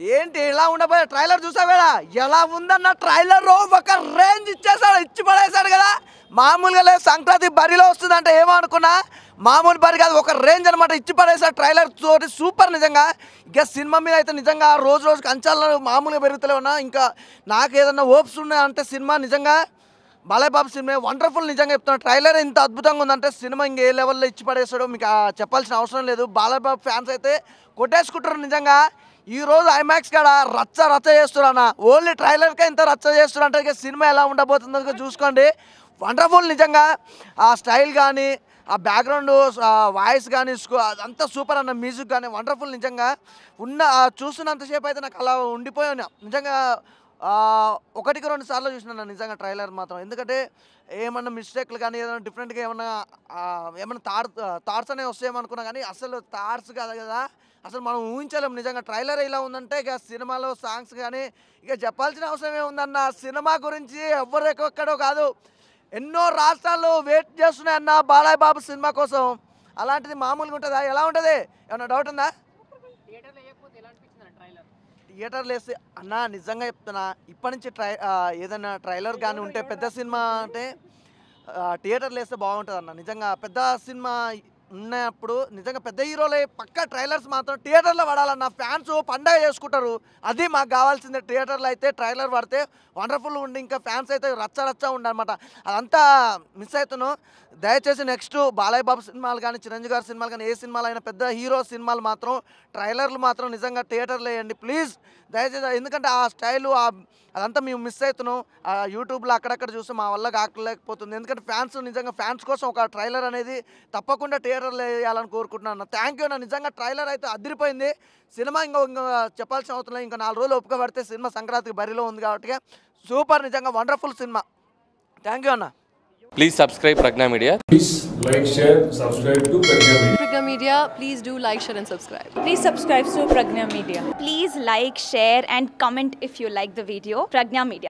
ఏంటి ఇలా ఉండబోయే ట్రైలర్ చూసావేడా ఎలా ఉందన్న ట్రైలర్ ఒక రేంజ్ ఇచ్చేసాడు ఇచ్చి పడేశాడు కదా మామూలుగా లేదు సంక్రాంతి బరిలో వస్తుందంటే ఏమో అనుకున్నా మామూలు బరి కాదు ఒక రేంజ్ అనమాట ఇచ్చి పడేసాడు ట్రైలర్ తోటి సూపర్ నిజంగా ఇక సినిమా మీద అయితే నిజంగా రోజు రోజుకి అంచనాలు మామూలుగా పెరుగుతూనే ఉన్నా ఇంకా నాకు ఏదన్నా హోప్స్ ఉన్నాయంటే సినిమా నిజంగా బాలయ్యబాబు సినిమా వండర్ఫుల్ నిజంగా చెప్తున్నాను ట్రైలర్ ఇంత అద్భుతంగా ఉందంటే సినిమా ఇంక ఏ లెవెల్లో ఇచ్చి పడేస్తాడో మీకు చెప్పాల్సిన అవసరం లేదు బాలయ్యబాబు ఫ్యాన్స్ అయితే కొట్టేసుకుంటారు నిజంగా ఈరోజు ఐమాక్స్ కాడ రచ్చ చేస్తున్నా ఓన్లీ ట్రైలర్కే ఇంత రచ్చ చేస్తున్నా ఇక సినిమా ఎలా ఉండబోతుందో చూసుకోండి వండర్ఫుల్ నిజంగా ఆ స్టైల్ కానీ ఆ బ్యాక్గ్రౌండ్ వాయిస్ కానీ అదంతా సూపర్ అన్న మ్యూజిక్ కానీ వండర్ఫుల్ నిజంగా చూస్తున్నంతసేపు అయితే నాకు అలా ఉండిపోయాను నిజంగా ఒకటికి 2 సార్లు చూసినాను నిజంగా ట్రైలర్ మాత్రం ఎందుకంటే ఏమన్నా మిస్టేక్లు కానీ ఏదైనా డిఫరెంట్గా ఏమన్నా థాట్స్ అనేవి వస్తాయేమనుకున్నా కానీ అసలు థాట్స్ కాదు కదా అసలు మనం ఊహించలేము నిజంగా ట్రైలర్ ఇలా ఉందంటే ఇక సినిమాలో సాంగ్స్ కానీ ఇక చెప్పాల్సిన అవసరం ఏముందన్న సినిమా గురించి ఎవరు ఎక్కడో కాదు ఎన్నో రాష్ట్రాలు వెయిట్ చేస్తున్నాయన్న బాలయ్యబాబు సినిమా కోసం అలాంటిది మామూలుగా ఉంటుందా ఎలా ఉంటుంది ఏమన్నా డౌట్ ఉందా థియేటర్లు వేస్తే అన్న నిజంగా చెప్తున్నా ఇప్పటి నుంచి ఏదైనా ట్రైలర్ కానీ ఉంటే పెద్ద సినిమా అంటే థియేటర్లు వేస్తే బాగుంటుంది అన్న నిజంగా పెద్ద సినిమా ఉన్నప్పుడు నిజంగా పెద్ద హీరోలే పక్క ట్రైలర్స్ మాత్రం థియేటర్లో పడాలన్న ఫ్యాన్స్ పండగ చేసుకుంటారు అది మాకు కావాల్సిందే థియేటర్లో అయితే ట్రైలర్ పడితే వండర్ఫుల్ ఉండి ఇంకా ఫ్యాన్స్ అయితే రచ్చ ఉండనమాట అదంతా మిస్ అవుతున్నాను దయచేసి నెక్స్ట్ బాలయ్యబాబు సినిమాలు కానీ చిరంజీవి గారి సినిమాలు కానీ ఏ సినిమాలు అయినా పెద్ద హీరో సినిమాలు మాత్రం ట్రైలర్లు మాత్రం నిజంగా థియేటర్లో వేయండి ప్లీజ్ దయచేసి ఎందుకంటే ఆ స్టైలు అదంతా మేము మిస్ అవుతున్నాం యూట్యూబ్లో అక్కడక్కడ చూస్తే మా వల్ల కాకలేకపోతుంది ఎందుకంటే ఫ్యాన్స్ నిజంగా ఫ్యాన్స్ కోసం ఒక ట్రైలర్ అనేది తప్పకుండా థియేటర్లో వేయాలని కోరుకుంటున్నాను థ్యాంక్ యూ నిజంగా ట్రైలర్ అయితే అదిరిపోయింది సినిమా ఇంకా చెప్పాల్సిన అవసరం లేదు ఇంకా 4 రోజులు ఒప్పుక పడితే సినిమా సంక్రాంతికి బరిలో ఉంది కాబట్టి సూపర్ నిజంగా వండర్ఫుల్ సినిమా థ్యాంక్ యూ అన్న Please subscribe Pregnya Media. Please like, share, subscribe to Pregnya Media. Pregnya Media, please do like, share and subscribe. Please subscribe to Pregnya Media. Please like, share and comment if you like the video. Pregnya Media.